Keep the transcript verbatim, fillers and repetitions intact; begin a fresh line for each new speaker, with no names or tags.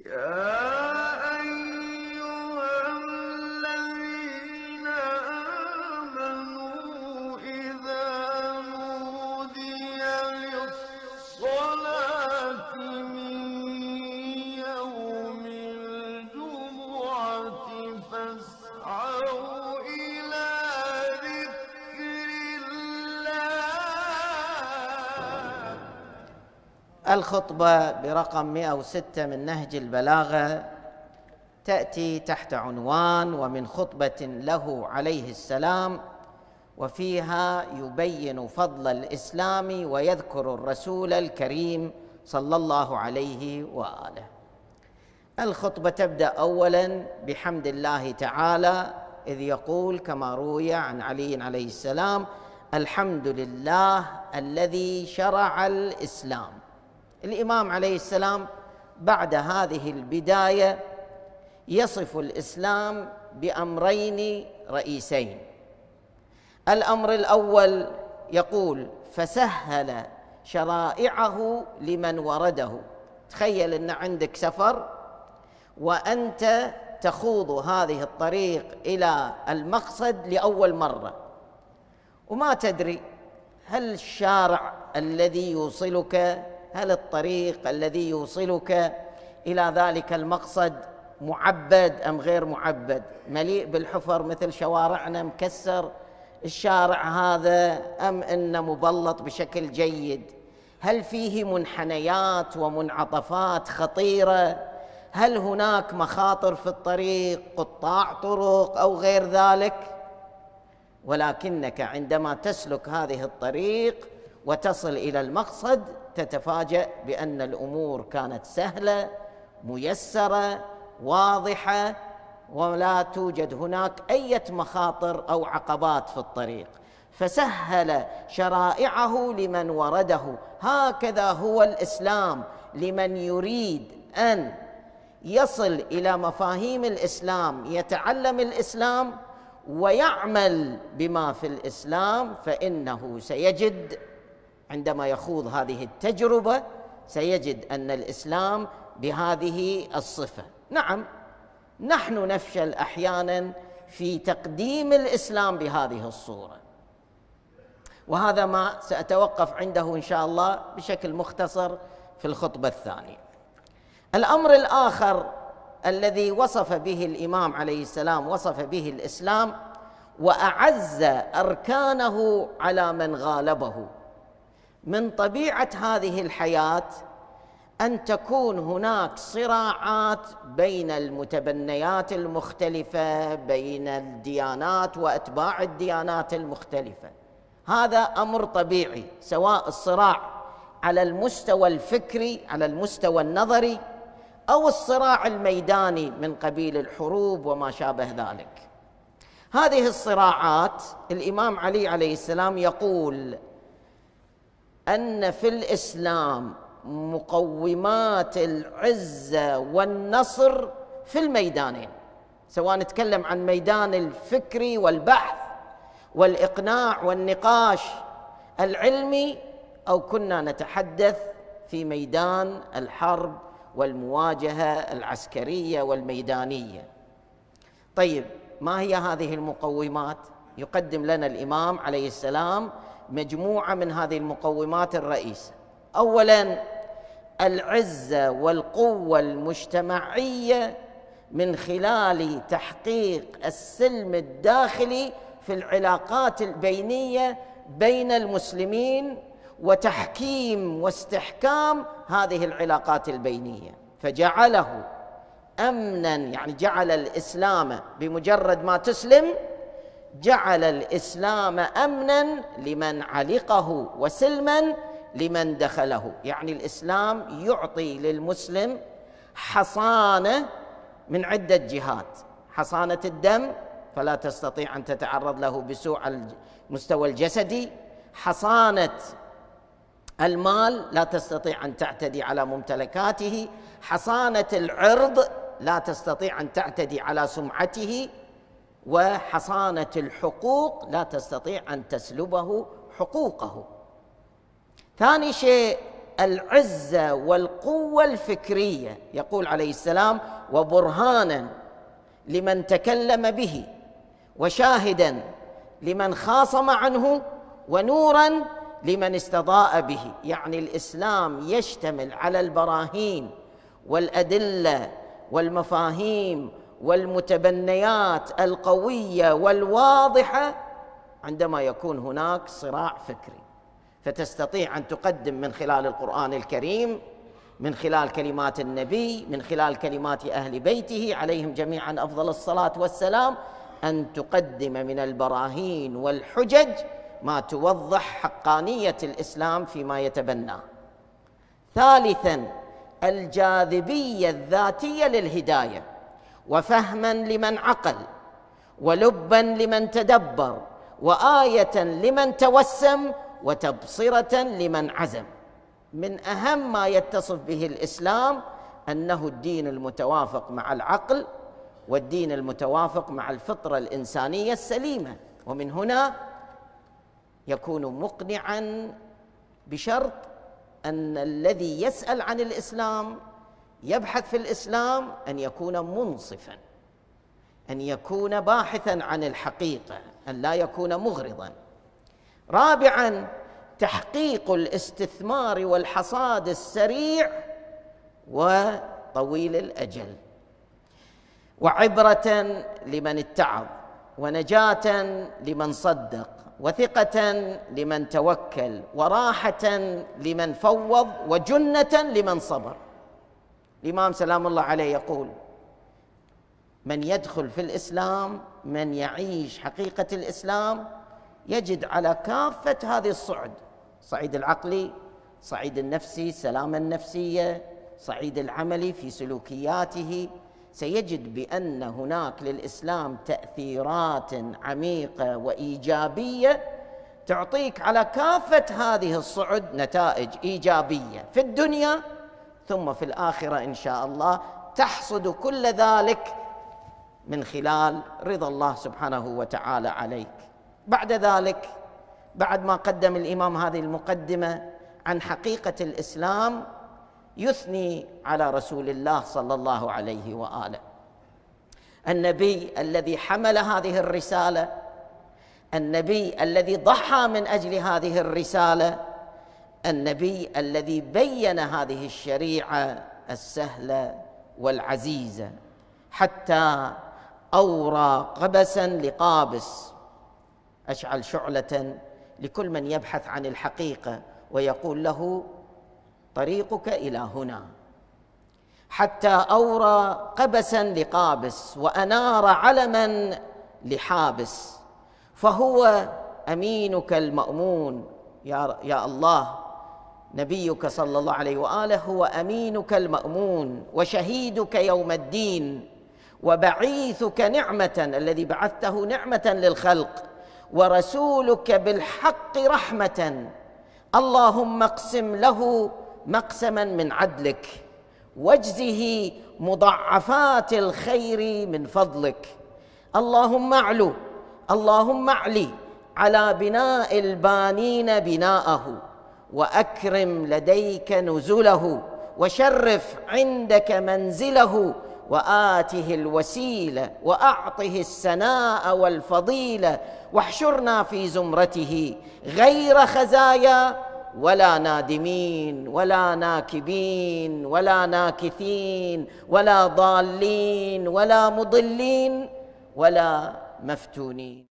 يا أيها الذين آمنوا إذا نودي للصلاة من يوم الجمعة فاسعوا إلى ذكر الله.
الخطبة برقم مئة وستة من نهج البلاغة تأتي تحت عنوان ومن خطبة له عليه السلام، وفيها يبين فضل الإسلام ويذكر الرسول الكريم صلى الله عليه وآله. الخطبة تبدأ أولا بحمد الله تعالى، إذ يقول كما روي عن علي عليه السلام: الحمد لله الذي شرع الإسلام. الإمام عليه السلام بعد هذه البداية يصف الإسلام بأمرين رئيسين. الأمر الأول يقول: فسهل شرائعه لمن ورده. تخيل أن عندك سفر وأنت تخوض هذه الطريق إلى المقصد لأول مرة، وما تدري هل الشارع الذي يوصلك، هل الطريق الذي يوصلك إلى ذلك المقصد معبد أم غير معبد، مليء بالحفر مثل شوارعنا، مكسر الشارع هذا أم إنه مبلط بشكل جيد، هل فيه منحنيات ومنعطفات خطيرة، هل هناك مخاطر في الطريق، قطاع طرق أو غير ذلك. ولكنك عندما تسلك هذه الطريق وتصل إلى المقصد تتفاجأ بأن الأمور كانت سهلة ميسرة واضحة، ولا توجد هناك أي مخاطر أو عقبات في الطريق. فسهل شرائعه لمن ورده. هكذا هو الإسلام لمن يريد أن يصل إلى مفاهيم الإسلام، يتعلم الإسلام ويعمل بما في الإسلام، فإنه سيجد عندما يخوض هذه التجربة سيجد أن الإسلام بهذه الصفة. نعم، نحن نفشل أحيانا في تقديم الإسلام بهذه الصورة، وهذا ما سأتوقف عنده إن شاء الله بشكل مختصر في الخطبة الثانية. الأمر الآخر الذي وصف به الإمام عليه السلام، وصف به الإسلام وأعز أركانه على من غالبه. من طبيعة هذه الحياة أن تكون هناك صراعات بين المتبنيات المختلفة، بين الديانات وأتباع الديانات المختلفة. هذا أمر طبيعي، سواء الصراع على المستوى الفكري، على المستوى النظري، أو الصراع الميداني من قبيل الحروب وما شابه ذلك. هذه الصراعات الإمام علي عليه السلام يقول أن في الإسلام مقومات العزة والنصر في الميدانين، سواء نتكلم عن ميدان الفكري والبحث والإقناع والنقاش العلمي، أو كنا نتحدث في ميدان الحرب والمواجهة العسكرية والميدانية. طيب، ما هي هذه المقومات؟ يقدم لنا الإمام عليه السلام مجموعة من هذه المقومات الرئيسة. أولاً، العزة والقوة المجتمعية من خلال تحقيق السلم الداخلي في العلاقات البينية بين المسلمين، وتحكيم واستحكام هذه العلاقات البينية، فجعله أمناً، يعني جعل الإسلام بمجرد ما تسلم جعل الإسلام أمناً لمن علقه وسلماً لمن دخله. يعني الإسلام يعطي للمسلم حصانة من عدة جهات: حصانة الدم، فلا تستطيع أن تتعرض له بسوء على المستوى الجسدي; حصانة المال، لا تستطيع أن تعتدي على ممتلكاته; حصانة العرض، لا تستطيع أن تعتدي على سمعته; وحصانة الحقوق، لا تستطيع أن تسلبه حقوقه. ثاني شيء العزة والقوة القوة الفكرية. يقول عليه السلام: وبرهانا لمن تكلم به، وشاهدا لمن خاصم عنه، ونورا لمن استضاء به. يعني الإسلام يشتمل على البراهين والأدلة والمفاهيم والمتبنيات القوية والواضحة عندما يكون هناك صراع فكري، فتستطيع أن تقدم من خلال القرآن الكريم، من خلال كلمات النبي، من خلال كلمات أهل بيته عليهم جميعا أفضل الصلاة والسلام، أن تقدم من البراهين والحجج ما توضح حقانية الإسلام فيما يتبناه. ثالثا، الجاذبية الذاتية للهداية، وفهما لمن عقل، ولبا لمن تدبر، وآية لمن توسم، وتبصرة لمن عزم. من أهم ما يتصف به الإسلام أنه الدين المتوافق مع العقل، والدين المتوافق مع الفطرة الإنسانية السليمة. ومن هنا يكون مقنعا، بشرط أن الذي يسأل عن الإسلام يبحث في الإسلام أن يكون منصفا، أن يكون باحثا عن الحقيقة، أن لا يكون مغرضا. رابعا، تحقيق الاستثمار والحصاد السريع وطويل الأجل، وعبرة لمن اتعظ، ونجاة لمن صدق، وثقة لمن توكل، وراحة لمن فوض، وجنة لمن صبر. الإمام سلام الله عليه يقول: من يدخل في الإسلام، من يعيش حقيقة الإسلام، يجد على كافة هذه الصعد، صعيد العقلي، صعيد النفسي، السلامة النفسية، صعيد العملي في سلوكياته، سيجد بأن هناك للإسلام تأثيرات عميقة وإيجابية تعطيك على كافة هذه الصعد نتائج إيجابية في الدنيا، ثم في الآخرة إن شاء الله تحصد كل ذلك من خلال رضا الله سبحانه وتعالى عليك. بعد ذلك، بعد ما قدم الإمام هذه المقدمة عن حقيقة الإسلام، يثني على رسول الله صلى الله عليه وآله، النبي الذي حمل هذه الرسالة، النبي الذي ضحى من أجل هذه الرسالة، النبي الذي بين هذه الشريعة السهلة والعزيزة، حتى أورى قبسا لقابس، أشعل شعلة لكل من يبحث عن الحقيقة ويقول له: طريقك إلى هنا. حتى أورى قبسا لقابس، وأنار علما لحابس، فهو أمينك المأمون. يا, يا الله، نبيك صلى الله عليه وآله هو أمينك المأمون، وشهيدك يوم الدين، وبعيثك نعمة، الذي بعثته نعمة للخلق، ورسولك بالحق رحمة. اللهم اقسم له مقسما من عدلك، واجزه مضاعفات الخير من فضلك. اللهم اعلو، اللهم اعلي على بناء البانين بناءه، وأكرم لديك نزله، وشرف عندك منزله، وآته الوسيلة، وأعطه السناء والفضيلة، واحشرنا في زمرته غير خزايا ولا نادمين ولا ناكبين ولا ناكثين ولا ضالين ولا مضلين ولا مفتونين.